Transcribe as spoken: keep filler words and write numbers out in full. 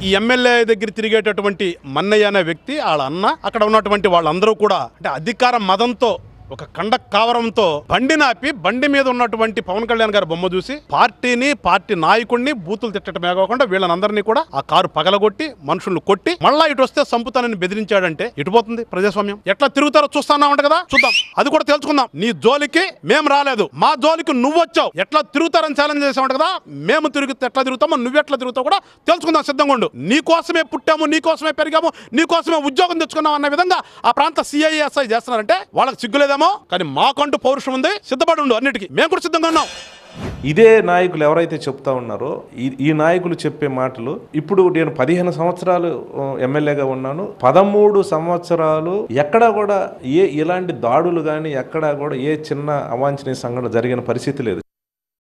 ఈ ఎమ్మెల్యే దగ్గర తిరిగేటటువంటి మన్నయ్య అనే వ్యక్తి వాళ్ళ అన్న అక్కడ ఉన్నటువంటి వాళ్ళందరూ కూడా అంటే అధికార మదంతో ఒక కండ కావరంతో బండి నాపి బండి మీద ఉన్నటువంటి పవన్ కళ్యాణ్ గారి బొమ్మ చూసి పార్టీని పార్టీ నాయకుడిని బూతులు తిట్టడమే కాకుండా వీళ్ళనందరినీ కూడా ఆ కారు పగలగొట్టి మనుషులను కొట్టి మళ్ళా ఇటు వస్తే సంపుతానని బెదిరించాడంటే ఇటు పోతుంది ప్రజాస్వామ్యం. ఎట్లా తిరుగుతారో చూస్తానా ఉంట కదా, చూద్దాం. అది కూడా తెలుసుకుందాం. నీ జోలికి మేము రాలేదు, మా జోలికి నువ్వు వచ్చావు, ఎట్లా తిరుగుతారని ఛాలెంజ్ చేసామంట కదా. మేము తిరిగి ఎట్లా తిరుగుతామో నువ్వెట్లా తిరుగుతావు కూడా తెలుసుకుందాం. సిద్ధంగా ఉండు. నీ కోసమే పుట్టాము, నీ కోసమే పెరిగాము, నీ కోసమే ఉద్యోగం తెచ్చుకున్నాం అన్న విధంగా ఆ ప్రాంత సిఐఎస్ఐ చేస్తున్నారంటే వాళ్ళకి సిగ్గులేదా? కానీ మాకంటూ పౌరుషం ఉంది, సిద్ధపడి ఉండు. అన్నిటికీ మేము కూడా సిద్ధంగా ఉన్నాం. ఇదే నాయకులు ఎవరైతే చెప్తా ఉన్నారో ఈ నాయకులు చెప్పే మాటలు ఇప్పుడు నేను పదిహేను సంవత్సరాలు ఎమ్మెల్యేగా ఉన్నాను, పదమూడు సంవత్సరాలు ఎక్కడా కూడా ఏ ఇలాంటి దాడులు కానీ ఎక్కడా కూడా ఏ చిన్న అవాంఛనీయ సంఘటన జరిగిన పరిస్థితి లేదు.